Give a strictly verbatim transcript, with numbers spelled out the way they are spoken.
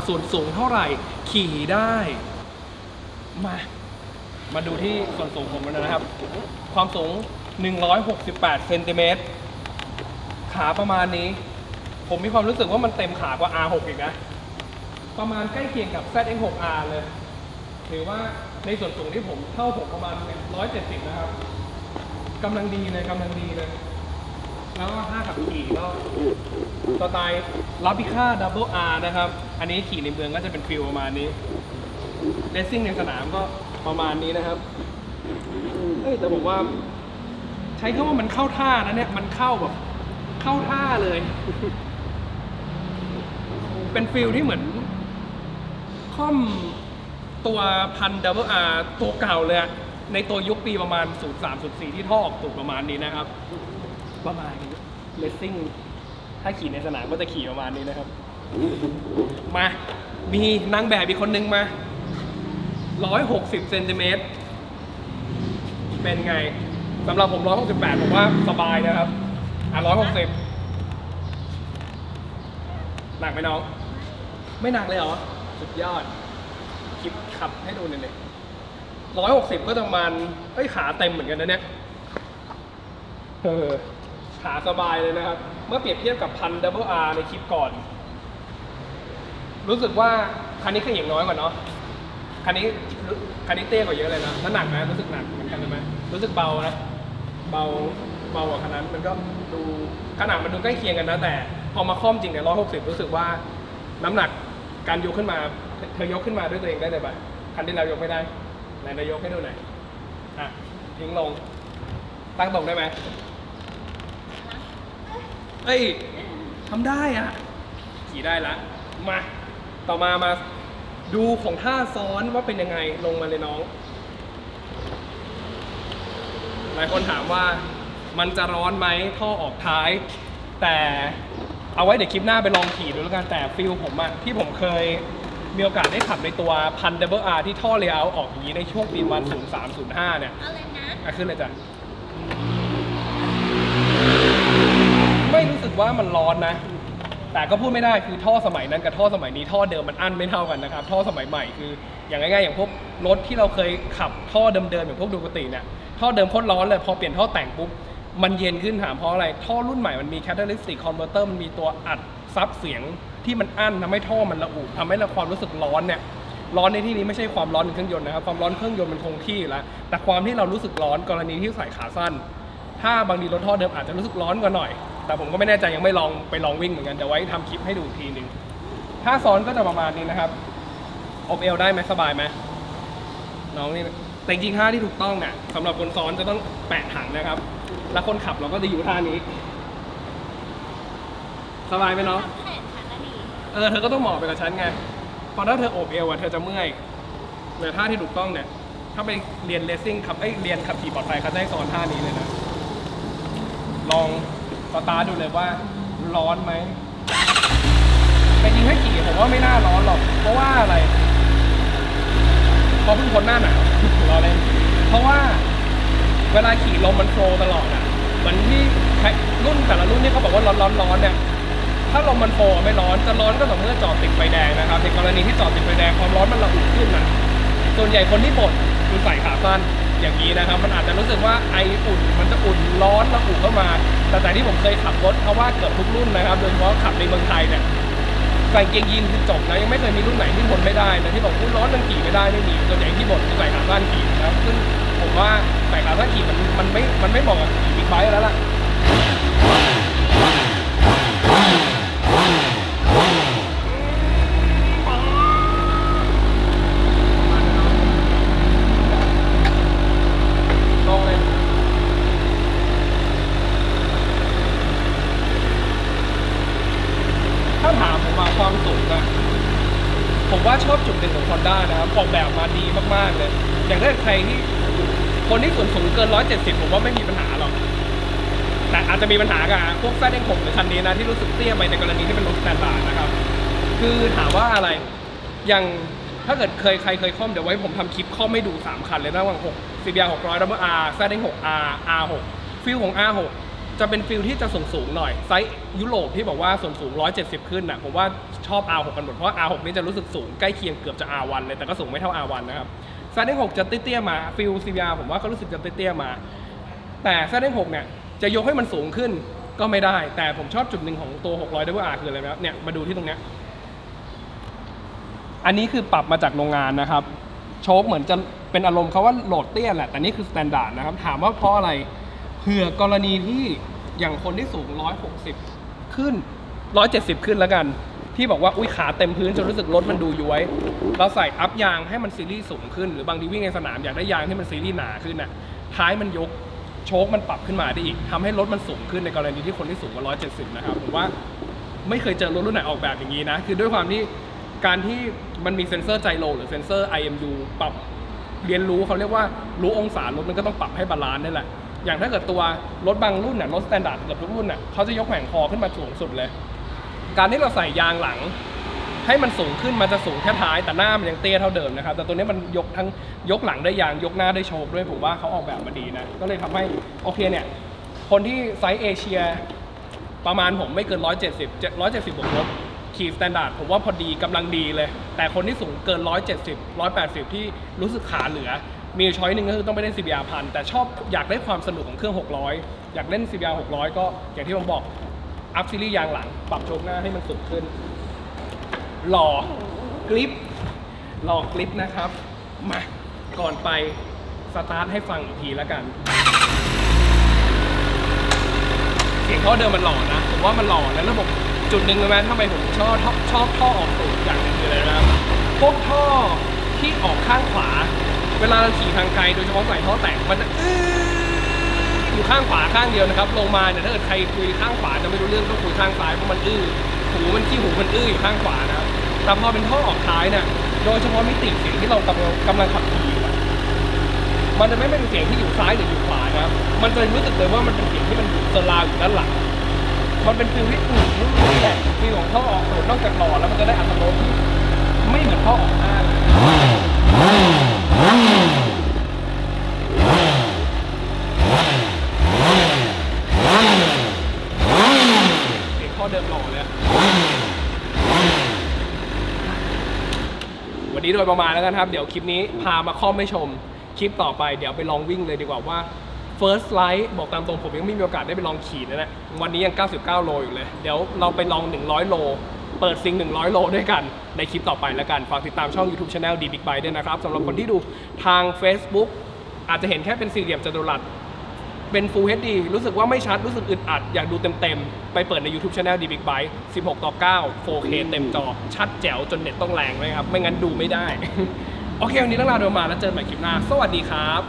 ส่วนสูงเท่าไหร่ขี่ได้มามาดูที่ส่วนสูงผมกันนะครับความสูงหนึ่งร้อยหกสิบแปดเซนติเมตรขาประมาณนี้ผมมีความรู้สึกว่ามันเต็มขากว่า อาร์ หก อีกนะประมาณใกล้เคียงกับ แซด เอ็กซ์ หก อาร์ เลยถือว่าในส่วนสูงที่ผมเท่าผมประมาณหนึ่งร้อยเจ็ดสิบนะครับกำลังดีเลยกำลังดีเลยแล้วก็ท่าขับขี่ก็สไตล์ลาบิค่าดับเบิลอาร์นะครับอันนี้ขี่ในเมืองก็จะเป็นฟิลประมาณนี้เรซซิ่งในสนามก็ประมาณนี้นะครับเอ้ยแต่ผมว่าใช้คำว่ามันเข้าท่านะเนี่ยมันเข้าแบบเข้าท่าเลยเป็นฟิลที่เหมือนค่อมตัวพันดับเบิลอาร์ตัวเก่าเลยในตัวยุคปีประมาณศูนย์สาม ศูนย์สี่ที่ท่อออกตูดประมาณนี้นะครับประมาณนี้เลสซิ่งถ้าขี่ในสนามก็จะขี่ประมาณนี้นะครับมามีนางแบบอีกคนนึงมาหนึ่งร้อยหกสิบเซนติเมตรเป็นไงสำหรับผมหนึ่งร้อยหกสิบแปดผมว่าสบายนะครับอ่ะหนึ่งร้อยหกสิบหนักไหมน้องไม่หนักเลยเหรอสุดยอดคลิปขับให้ดูหน่อยหนึ่งร้อยหกสิบก็ประมาณเอ้ยขาเต็มเหมือนกันนะเนี่ยเออขาสบายเลยนะครับเมื่อเปรียบเทียบกับพันดับเบิลอาร์ในคลิปก่อนรู้สึกว่าคันนี้ขย่งน้อยกว่าเนาะคันนี้คันนี้เตี้ยกว่าเยอะเลยนะน้ำหนักนะรู้สึกหนักเหมือนกันไหมรู้สึกเบานะเบาเบากว่าคันนั้นมันก็ดูขนาดมันดูใกล้เคียงกันนะแต่พอมาคล่อมจริงเนี่ยร้อยหกสิบรู้สึกว่าน้ำหนักการยกขึ้นมาเธอยกขึ้นมาด้วยตัวเองได้เลยป่ะคันที่เรายกไม่ได้ไหนนายกให้ดูหน่อยอ่ะทิ้งลงตั้งตรงได้ไหมเอ้ยทำได้อ่ะขี่ได้ละมาต่อมามาดูของท่าซ้อนว่าเป็นยังไงลงมาเลยน้องหลายคนถามว่ามันจะร้อนไหมท่อออกท้ายแต่เอาไว้เดี๋ยวคลิปหน้าไปลองขี่ดูแล้วกันแต่ฟิลผมอะที่ผมเคยมีโอกาสได้ขับในตัวพันดับเบิลอาร์ที่ท่อเลเยอร์ออกอย่างนี้ในช่วงปีวันศูนย์สาม ศูนย์ห้าเนี่ยเอาเลยนะอ่ะขึ้นเลยจ้ะไม่รู้สึกว่ามันร้อนนะแต่ก็พูดไม่ได้คือท่อสมัยนั้นกับท่อสมัยนี้ท่อเดิมมันอั้นไม่เท่ากันนะครับท่อสมัยใหม่คืออย่างง่ายๆอย่างพวกรถที่เราเคยขับท่อเดิมๆอย่างพวกดูกติเนี่ยท่อเดิมโคตรร้อนเลยพอเปลี่ยนท่อแต่งปุ๊บมันเย็นขึ้นถามเพราะอะไรท่อรุ่นใหม่มันมี catalytic converter มันมีตัวอัดซับเสียงที่มันอั้นทำให้ท่อมันระอุทำให้เราความรู้สึกร้อนเนี่ยร้อนในที่นี้ไม่ใช่ความร้อนในเครื่องยนต์นะครับความร้อนเครื่องยนต์มันคงที่แล้วแต่ความที่เรารู้สึกร้อนกรณีที่ใส่ขาสั้นถ้าบางทีรถท่อเดิมอาจจะรู้สึกร้อนกว่าหน่อยแต่ผมก็ไม่แน่ใจยังไม่ลองไปลองวิ่งเหมือนกันแต่ไว้ทำคลิปให้ดูทีหนึ่งถ้าซ้อนก็จะประมาณนี้นะครับอบเอวได้ไหมสบายไหมน้องนี่แต่จริงๆท่าที่ถูกต้องเนี่ยสำหรับคนซ้อนจะต้องแปะถังนะครับแล้วคนขับเราก็จะอยู่ท่านี้สบายไหมเนาะเออเธอก็ต้องเหมาะไปกับฉันไงพอถ้าเธอโอบเอวอ่ะเธอจะเมื่อยแต่ท่าที่ถูกต้องเนี่ยถ้าไปเรียนเลสซิ่งขับไอ้เรียนขับขี่ปลอดภัยเขาจะให้ซ้อนท่านี้เลยนะลองสตาร์ทดูเลยว่าร้อนไหมแต่จริงให้ขี่ผมว่าไม่น่าร้อนหรอกเพราะว่าอะไรเพราะเพิ่งพ้นหน้าหนาวรอเลยเพราะว่าเวลาขี่ลมมันโฟล์ตลอดอ่ะเหมือนที่รุ่นแต่ละรุ่นที่เขาบอกว่าร้อนร้อนร้อนเนี่ยถ้าลมมันโฟล์ไม่ร้อนจะร้อนก็ต่อเมื่อจอดติดไฟแดงนะครับในกรณีที่จอดติดไฟแดงความร้อนมันระอุขึ้นนะส่วนใหญ่คนที่บ่นคือใส่ขาสั้นอย่างนี้นะครับมันอาจจะรู้สึกว่าไออุ่นมันจะอุ่นร้อนระอุเข้ามาแต่แต่ที่ผมเคยขับรถเพราะว่าเกือบทุกรุ่นนะครับโดยเฉพาะขับในเมืองไทยเนี่ยใส่เกงยีนคือจบนะยังไม่เคยมีรุ่นไหนที่ทนไม่ได้นะที่บอกว่าร้อนมันขี่ไม่ได้ไม่มีส่วนใหญ่ที่บ่นคือใส่ขาสั้นขี่นะครับซึ่งผมว่าใส่ขาสั้นขี่มันมันไม่มันไม่เหมาะกับขี่บิ๊กไบค์แล้วล่ะถ้าถามผมมาความสูงนะผมว่าชอบจุดเด่นของ Honda นะครับออกแบบมาดีมากๆเลยอย่างถ้าใครที่คนที่ส่วนสูงเกินหนึ่งร้อยเจ็ดสิบผมว่าไม่มีปัญหาหรอกแต่อาจจะมีปัญหากับพวกแซดเอ็กซ์หกหรือคันนี้นะที่รู้สึกเตี้ยไปในกรณีที่เป็นรถสแตนดาร์ดนะครับคือถามว่าอะไรอย่างถ้าเกิดเคยใครเคยคอมเดี๋ยวไว้ผมทำคลิปคอมให้ดูสามคันเลยนะระหว่างหก ซี บี อาร์ หกร้อย ดับเบิล อาร์ แซด เอ็กซ์ หก อาร์ อาร์ หก ฟิลของ อาร์ หกจะเป็นฟิลที่จะสูงสูงหน่อยไซส์ยุโรปที่บอกว่าส่วนสูงหนึ่งร้อยเจ็ดสิบขึ้นนะผมว่าชอบ อาร์ หก กันหมดเพราะ อาร์ หก นี่จะรู้สึกสูงใกล้เคียงเกือบจะ อาร์ วัน เลยแต่ก็สูงไม่เท่า อาร์ วัน นะครับไซส์ หก จะเตี้ยๆมาฟิล ซี บี อาร์ ผมว่าก็รู้สึกจะเตี้ยๆมาแต่ไซส์ หก เนี่ยจะยกให้มันสูงขึ้นก็ไม่ได้แต่ผมชอบจุดหนึ่งของตัว หกร้อย ดับเบิล อาร์ คืออะไรนะครับเนี่ยมาดูที่ตรงเนี้ยอันนี้คือปรับมาจากโรงงานนะครับโชคเหมือนจะเป็นอารมณ์เขาว่าโหลดเตี้ยแหละแต่นี่คือสแตนดาร์ดนะครับถามว่าเพราะอะไรเผื่อกรณีที่อย่างคนที่สูงหนึ่งร้อยหกสิบขึ้นหนึ่งร้อยเจ็ดสิบขึ้นแล้วกันที่บอกว่าอุ้ยขาเต็มพื้นจนรู้สึกรถมันดูย้วยเราใส่อัพยางให้มันซีรีส์สูงขึ้นหรือบางทีวิ่งในสนามอยากได้ยางที่มันซีรีส์หนาขึ้นน่ะท้ายมันยกโชคมันปรับขึ้นมาได้อีกทำให้รถมันสูงขึ้นในกรณีที่คนที่สูงกว่าหนึ่งร้อยเจ็ดสิบนะครับผมว่าไม่เคยเจอรถรุ่นไหนออกแบบอย่างนี้นะคือด้วยความที่การที่มันมีเซ็นเซอร์ไจโรหรือเซ็นเซอร์ ไอ เอ็ม ยู ปรับเรียนรู้เขาเรียกว่ารู้องศารถมันก็ต้องปรับให้บาลานซ์นี่แหละอย่างถ้าเกิดตัวรถบางรุ่นน่ะรถสแตนดาร์ดเกือบทุกรุ่นน่ะเขาจะยกแผงคอขึ้นมาสูงสุดเลยการที่เราใส่ยางหลังให้มันสูงขึ้นมันจะสูงแค่ท้ายแต่หน้ามันยังเตี้ยเท่าเดิมนะครับแต่ตัวนี้มันยกทั้งยกหลังได้ยางยกหน้าได้โชคด้วยผมว่าเขาออกแบบมาดีนะก็เลยทำให้โอเคเนี่ยคนที่ไซส์เอเชียประมาณผมไม่เกินหนึ่งร้อยเจ็ดสิบ หนึ่งร้อยเจ็ดสิบบวกลบขี่สแตนดาร์ดผมว่าพอดีกำลังดีเลยแต่คนที่สูงเกินหนึ่งร้อยเจ็ดสิบ หนึ่งร้อยแปดสิบที่รู้สึกขาเหลือมีช้อยหนึ่งก็คือต้องไปเล่น ซี บี อาร์ พันแต่ชอบอยากได้ความสนุกของเครื่องหกร้อยอยากเล่น ซี บี อาร์ หกร้อยก็อย่างที่ผมบอกอัพซีรีส์ยางหลังปรับโชคหน้าให้มันสุดขึ้นหล่อกริปหล่อกริปนะครับมาก่อนไปสตาร์ทให้ฟังอีกทีแล้วกันเสียงท่อเดิมมันหล่อนะผมว่ามันหล่อและระบบจุดหนึ่งเลยไหมทำไมผมชอบชอบท่อออกตูดอย่างนึงคืออะไรนะครับพวกท่อที่ออกข้างขวาเวลาเราขี่ทางไกลโดยเฉพาะใส่ท่อแต่งมันจะอื้ออยู่ข้างขวาข้างเดียวนะครับลงมาเนี่ยถ้าเกิดใครคุยข้างขวาจะไม่รู้เรื่องต้องคุยข้างซ้ายเพราะมันอื้อหูมันขี้หูมันอื้ออยู่ข้างขวานะครับแต่พอเป็นท่อออกท้ายเนี่ยโดยเฉพาะมิติเสียงที่เรากำลังกำลังขับขี่มันจะไม่เป็นเสียงที่อยู่ซ้ายหรืออยู่ขวานะครับมันจะรู้สึกเลยว่ามันเป็นเสียงที่มันอยู่เซอร์ราวอยู่ด้านหลังมันเป็นฟิลที่อุ่นนี่แหละฟิลของท่อออกตูดนอกจากหล่อแล้วมันจะได้อัตโนมัติไม่เหมือนท่อออกหน้าเสียงท่อเดิมหล่อเลยวันนี้โดยประมาณแล้วกันครับเดี๋ยวคลิปนี้พามาค่อมให้ชมคลิปต่อไปเดี๋ยวไปลองวิ่งเลยดีกว่าว่า First Light บอกตามตรงผมยังไม่มีโอกาสได้ไปลองขี่นะเนี่ยวันนี้ยังเก้าสิบเก้าโลอยู่เลยเดี๋ยวเราไปลองหนึ่งร้อยโลเปิดซิงหนึ่งร้อยโลด้วยกันในคลิปต่อไปแล้วกันฝากติดตามช่อง YouTube Channel D Big Bike ด้วยนะครับสำหรับคนที่ดูทาง Facebook อาจจะเห็นแค่เป็นสี่เหลี่ยมจัตุรัสเป็น Full เอช ดี รู้สึกว่าไม่ชัดรู้สึกอึดอัดอยากดูเต็มๆไปเปิดใน YouTube Channel D Big Bike สิบหกต่อเก้า โฟร์เค เต็มจอชัดแจ๋วจนเน็ตต้องแรงเลยครับไม่งั้นดูไม่ได้โอเควันนี้ต้องลาไปมาแล้วเจอกันใหม่คลิปหน้าสวัสดีครับ